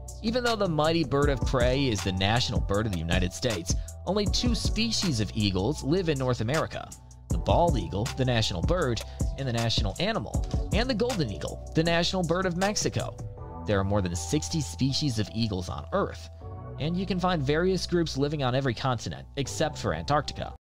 Even though the mighty bird of prey is the national bird of the United States, only two species of eagles live in North America: the bald eagle, the national bird and the national animal, and the golden eagle, the national bird of Mexico. There are more than 60 species of eagles on Earth, and you can find various groups living on every continent except for Antarctica.